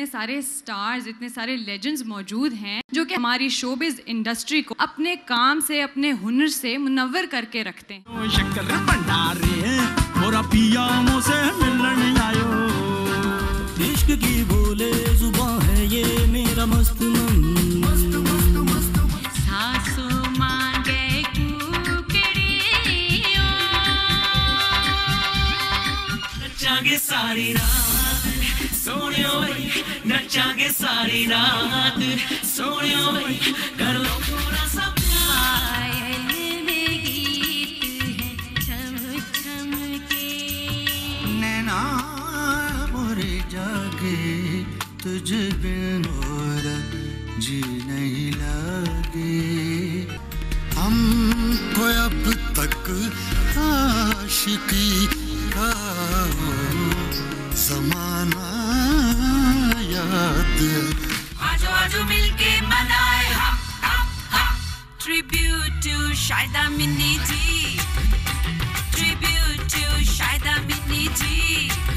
इतने सारे स्टार्स, इतने सारे लेजेंड्स मौजूद हैं जो कि हमारी शोबिज इंडस्ट्री को अपने काम से, अपने हुनर से मुनव्वर करके रखते हैं। शक्कर भंडारे मोरा पिया मुझसे मिलने आयो, इश्क की बोले जुबान है ये मेरा मस्त मन, सासू मांगे कुकड़ियों, नचांगे सारी रात सोनियो भाई, नचांगे सारी रात सोनियो भाई, कर लो थोड़ा सा जागे तुझ बिन और जी नहीं लगे, हमको अब तक आशिकी का ज़माना याद, आजो आजो मिलके मनाए हम tribute to Shahida Minni ji, tribute to Shahida Minni ji.